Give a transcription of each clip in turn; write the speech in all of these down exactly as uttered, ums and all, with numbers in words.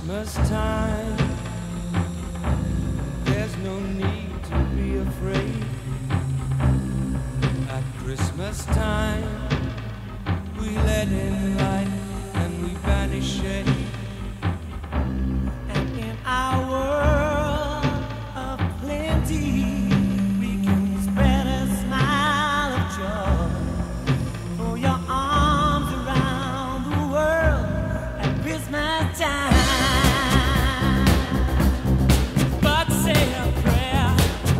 Christmas time, there's no need to be afraid. At Christmas time, we let in light and we banish shade. And in our world of plenty, we can spread a smile of joy. For your arms around the world at Christmas time. But say a prayer,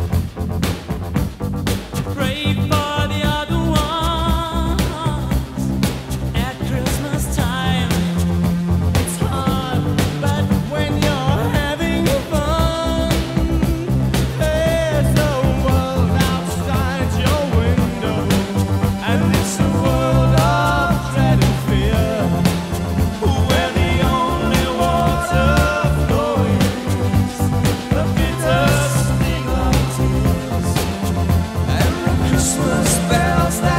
pray for the other ones at Christmas time. It's hard, but when you're having fun, there's a world outside your window, and it's a world of dread and fear, where the only water flowing is the bitter sting of tears, and the Christmas bells that